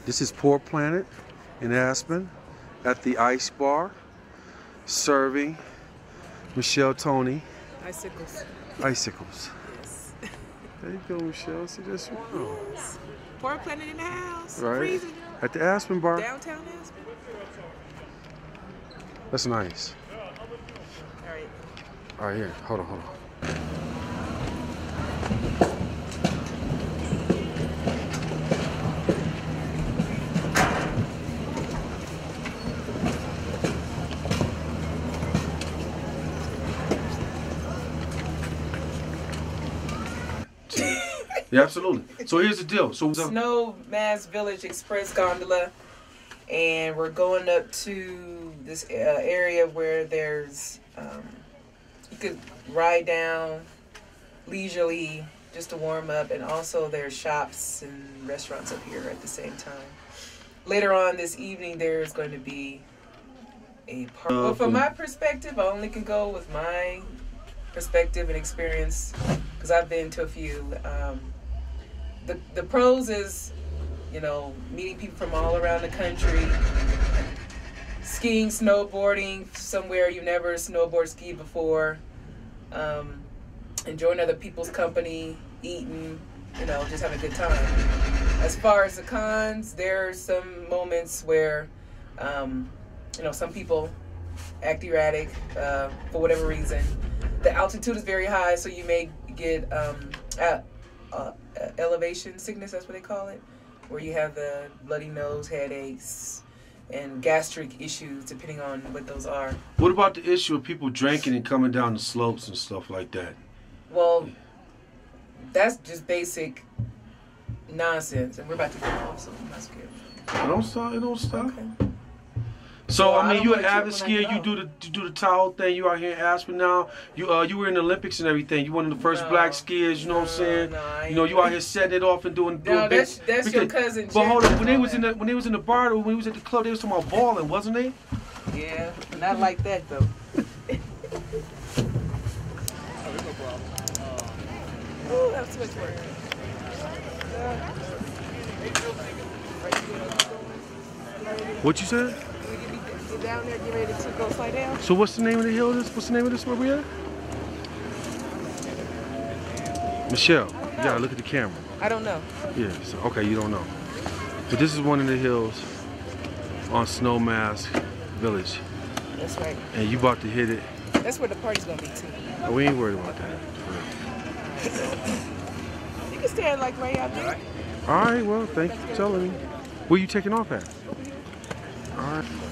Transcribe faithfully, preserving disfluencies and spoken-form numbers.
This is Port Planet in Aspen at the Ice Bar, serving Michelle Tony. Icicles. Icicles. Yes. There you go, Michelle. See that smile. Yes. Port Planet in the house. Right. Freezing. At the Aspen Bar. Downtown Aspen. That's nice. All right. All right, here. Hold on, hold on. Yeah, absolutely. So here's the deal. So Snow Mass Village Express gondola, and we're going up to this uh, area where there's um, you could ride down leisurely just to warm up, and also there's shops and restaurants up here at the same time. Later on this evening, there's going to be a park. Well, from my perspective, I only can go with my perspective and experience because I've been to a few. Um, The, the pros is, you know, meeting people from all around the country, skiing, snowboarding somewhere you never snowboard skied before, um, enjoying other people's company, eating, you know, just having a good time. As far as the cons, there are some moments where, um, you know, some people act erratic uh, for whatever reason. The altitude is very high, so you may get um, uh, uh, elevation sickness, that's what they call it, where you have the bloody nose, headaches, and gastric issues, depending on what those are. What about the issue of people drinking and coming down the slopes and stuff like that? Well, that's just basic nonsense, and we're about to go off, so I'm not scared. It don't stop. It don't stop. Okay. So Well, I I mean, don't you an wanna avid trip when I skier. You go. do the you do the Tahoe thing. You out here in Aspen now. You uh you were in the Olympics and everything. You one of the first No. black skiers. You know what I'm No, saying? no, I you know ain't. you out here setting it off and doing. doing No, big, that's that's because, your cousin. But hold Jerry on, when they and was all in the that. when they was in the bar, when we was at the club, they was talking about balling, wasn't they? Yeah, not like that though. Ooh, that was too much work. What you said? Get down there, get ready to go slide down. So what's the name of the hill? This what's the name of this where we at? Michelle, you gotta look at the camera. I don't know. Yeah. So, okay, you don't know. But this is one of the hills on Snow Mass Village, That's right. and you about to hit it. That's where the party's gonna be too. We ain't worried about that. You can stand like right out there. All right. Well, thank you for telling me. Where you taking off at? All right.